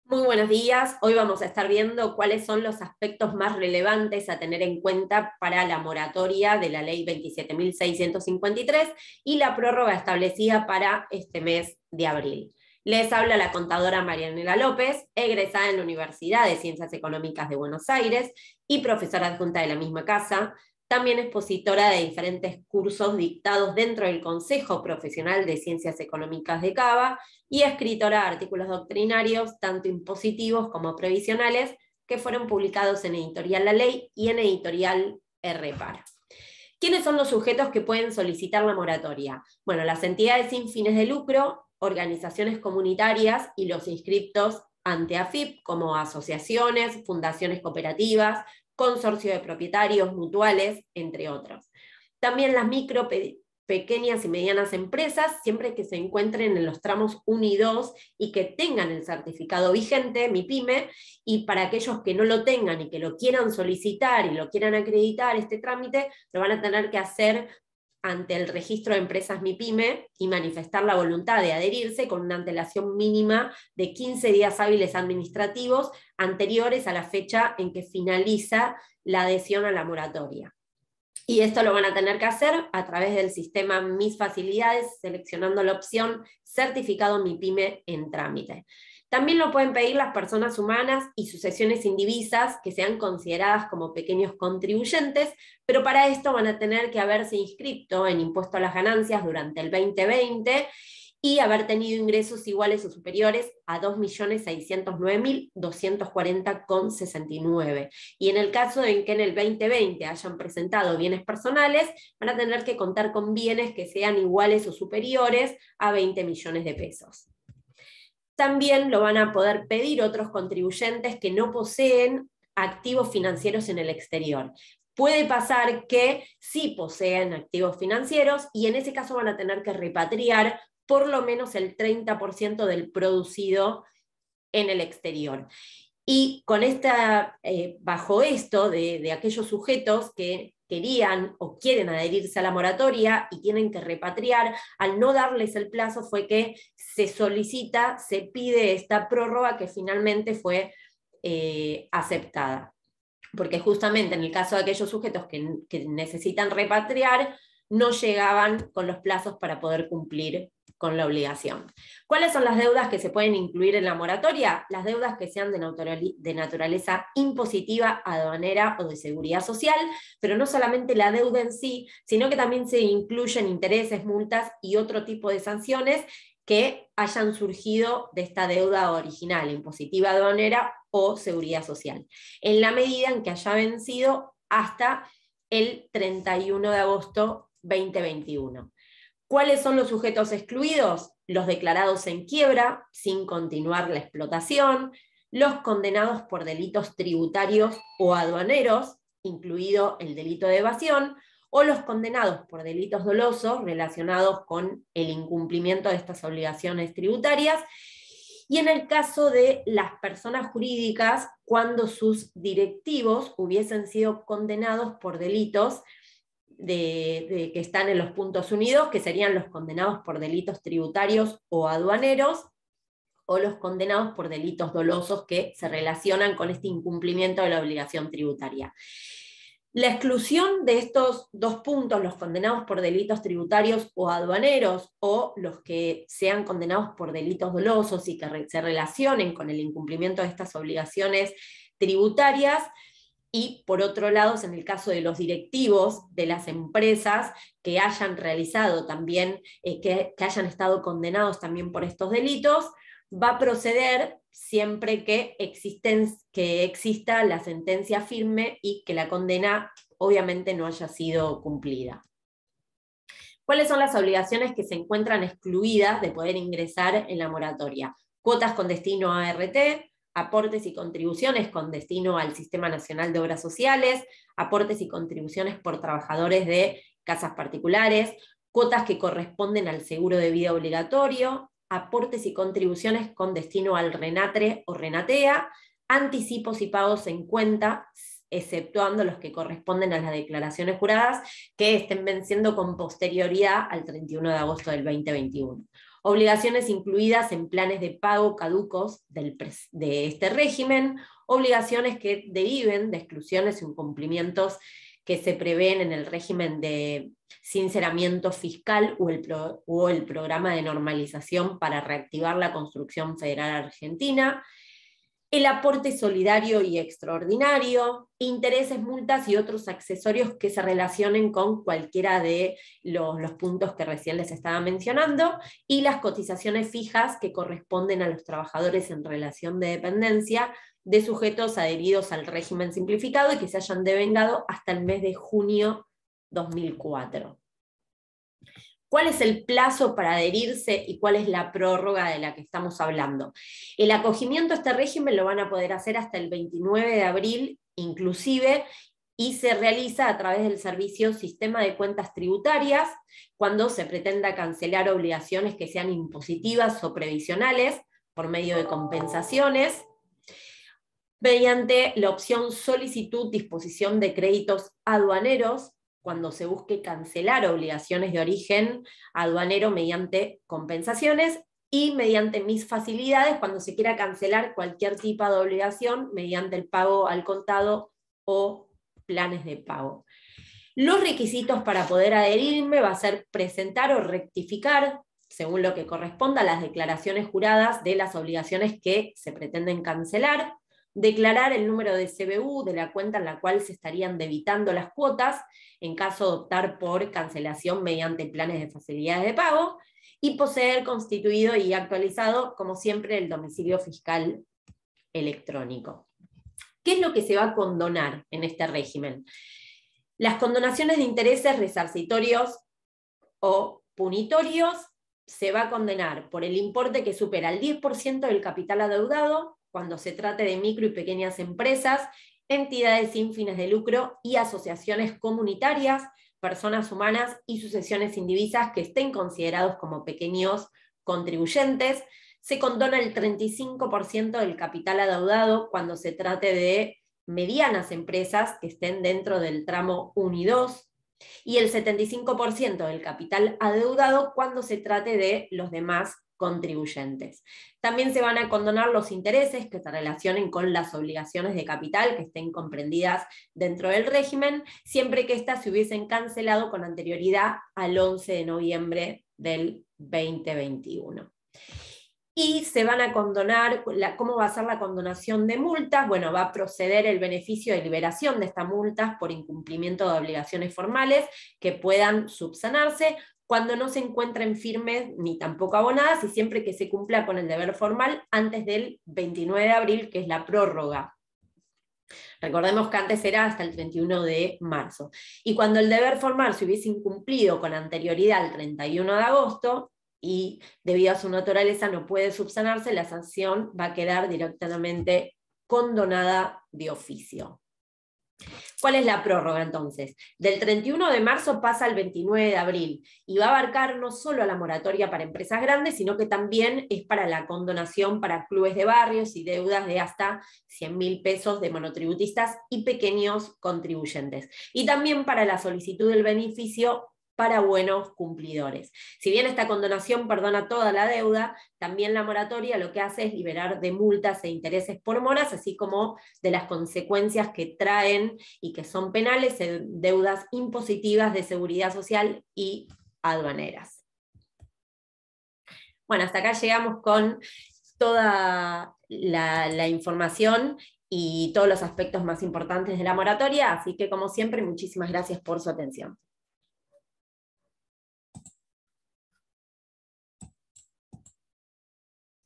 Muy buenos días. Hoy vamos a estar viendo cuáles son los aspectos más relevantes a tener en cuenta para la moratoria de la Ley 27.653 y la prórroga establecida para este mes de abril. Les habla la contadora Marianela López, egresada en la Universidad de Ciencias Económicas de Buenos Aires y profesora adjunta de la misma casa. También expositora de diferentes cursos dictados dentro del Consejo Profesional de Ciencias Económicas de Cava y escritora de artículos doctrinarios, tanto impositivos como previsionales, que fueron publicados en Editorial La Ley y en Editorial Repara. ¿Quiénes son los sujetos que pueden solicitar la moratoria? Bueno, las entidades sin fines de lucro, organizaciones comunitarias y los inscriptos ante AFIP, como asociaciones, fundaciones cooperativas, consorcio de propietarios, mutuales, entre otros. También las micro, pequeñas y medianas empresas, siempre que se encuentren en los tramos 1 y 2 y que tengan el certificado vigente, MIPYME, y para aquellos que no lo tengan y que lo quieran solicitar y lo quieran acreditar, este trámite, lo van a tener que hacer ante el registro de empresas MIPYME y manifestar la voluntad de adherirse con una antelación mínima de 15 días hábiles administrativos anteriores a la fecha en que finaliza la adhesión a la moratoria. Y esto lo van a tener que hacer a través del sistema Mis Facilidades, seleccionando la opción Certificado MIPYME en trámite. También lo pueden pedir las personas humanas y sucesiones indivisas que sean consideradas como pequeños contribuyentes, pero para esto van a tener que haberse inscrito en impuesto a las ganancias durante el 2020 y haber tenido ingresos iguales o superiores a 2.609.240,69. Y en el caso en que en el 2020 hayan presentado bienes personales, van a tener que contar con bienes que sean iguales o superiores a 20 millones de pesos. También lo van a poder pedir otros contribuyentes que no poseen activos financieros en el exterior. Puede pasar que sí poseen activos financieros y en ese caso van a tener que repatriar por lo menos el 30% del producido en el exterior. Y con bajo esto de aquellos sujetos que querían o quieren adherirse a la moratoria y tienen que repatriar, al no darles el plazo fue que se solicita, se pide esta prórroga que finalmente fue aceptada. Porque justamente en el caso de aquellos sujetos que necesitan repatriar, no llegaban con los plazos para poder cumplir con la obligación. ¿Cuáles son las deudas que se pueden incluir en la moratoria? Las deudas que sean de naturaleza impositiva, aduanera o de seguridad social, pero no solamente la deuda en sí, sino que también se incluyen intereses, multas y otro tipo de sanciones que hayan surgido de esta deuda original, impositiva, aduanera o seguridad social, en la medida en que haya vencido hasta el 31 de agosto 2021. ¿Cuáles son los sujetos excluidos? Los declarados en quiebra, sin continuar la explotación, los condenados por delitos tributarios o aduaneros, incluido el delito de evasión, o los condenados por delitos dolosos relacionados con el incumplimiento de estas obligaciones tributarias, y en el caso de las personas jurídicas, cuando sus directivos hubiesen sido condenados por delitos que están en los puntos unidos, que serían los condenados por delitos tributarios o aduaneros, o los condenados por delitos dolosos que se relacionan con este incumplimiento de la obligación tributaria. La exclusión de estos dos puntos, los condenados por delitos tributarios o aduaneros, o los que sean condenados por delitos dolosos y que se relacionen con el incumplimiento de estas obligaciones tributarias, y por otro lado, en el caso de los directivos de las empresas que hayan realizado también, que hayan estado condenados también por estos delitos, va a proceder siempre que exista la sentencia firme y que la condena obviamente no haya sido cumplida. ¿Cuáles son las obligaciones que se encuentran excluidas de poder ingresar en la moratoria? Cuotas con destino a ART, aportes y contribuciones con destino al Sistema Nacional de Obras Sociales, aportes y contribuciones por trabajadores de casas particulares, cuotas que corresponden al seguro de vida obligatorio, aportes y contribuciones con destino al RENATRE o RENATEA, anticipos y pagos en cuenta, exceptuando los que corresponden a las declaraciones juradas que estén venciendo con posterioridad al 31 de agosto del 2021. Obligaciones incluidas en planes de pago caducos de este régimen, obligaciones que deriven de exclusiones o incumplimientos que se prevén en el régimen de sinceramiento fiscal o el programa de normalización para reactivar la construcción federal argentina, el aporte solidario y extraordinario, intereses, multas y otros accesorios que se relacionen con cualquiera de los puntos que recién les estaba mencionando, y las cotizaciones fijas que corresponden a los trabajadores en relación de dependencia de sujetos adheridos al régimen simplificado y que se hayan devengado hasta el mes de junio 2004. ¿Cuál es el plazo para adherirse y cuál es la prórroga de la que estamos hablando? El acogimiento a este régimen lo van a poder hacer hasta el 29 de abril inclusive, y se realiza a través del servicio Sistema de Cuentas Tributarias, cuando se pretenda cancelar obligaciones que sean impositivas o previsionales por medio de compensaciones, mediante la opción solicitud disposición de créditos aduaneros, cuando se busque cancelar obligaciones de origen aduanero mediante compensaciones, y mediante mis facilidades, cuando se quiera cancelar cualquier tipo de obligación mediante el pago al contado o planes de pago. Los requisitos para poder adherirme va a ser presentar o rectificar, según lo que corresponda, las declaraciones juradas de las obligaciones que se pretenden cancelar, declarar el número de CBU de la cuenta en la cual se estarían debitando las cuotas, en caso de optar por cancelación mediante planes de facilidades de pago, y poseer constituido y actualizado, como siempre, el domicilio fiscal electrónico. ¿Qué es lo que se va a condonar en este régimen? Las condonaciones de intereses resarcitorios o punitorios se va a condenar por el importe que supera el 10% del capital adeudado, cuando se trate de micro y pequeñas empresas, entidades sin fines de lucro y asociaciones comunitarias, personas humanas y sucesiones indivisas que estén considerados como pequeños contribuyentes. Se condona el 35% del capital adeudado cuando se trate de medianas empresas que estén dentro del tramo 1 y 2, y el 75% del capital adeudado cuando se trate de los demás contribuyentes. También se van a condonar los intereses que se relacionen con las obligaciones de capital que estén comprendidas dentro del régimen, siempre que éstas se hubiesen cancelado con anterioridad al 11 de noviembre del 2021. Y se van a condonar, ¿cómo va a ser la condonación de multas? Bueno, va a proceder el beneficio de liberación de estas multas por incumplimiento de obligaciones formales que puedan subsanarse cuando no se encuentren firmes ni tampoco abonadas, y siempre que se cumpla con el deber formal antes del 29 de abril, que es la prórroga. Recordemos que antes era hasta el 31 de marzo. Y cuando el deber formal se hubiese incumplido con anterioridad al 31 de agosto, y debido a su naturaleza no puede subsanarse, la sanción va a quedar directamente condonada de oficio. ¿Cuál es la prórroga entonces? Del 31 de marzo pasa al 29 de abril, y va a abarcar no solo la moratoria para empresas grandes, sino que también es para la condonación para clubes de barrios y deudas de hasta 100.000 pesos de monotributistas y pequeños contribuyentes, y también para la solicitud del beneficio para buenos cumplidores. Si bien esta condonación perdona toda la deuda, también la moratoria lo que hace es liberar de multas e intereses por moras, así como de las consecuencias que traen y que son penales en deudas impositivas de seguridad social y aduaneras. Bueno, hasta acá llegamos con toda la información y todos los aspectos más importantes de la moratoria, así que como siempre, muchísimas gracias por su atención.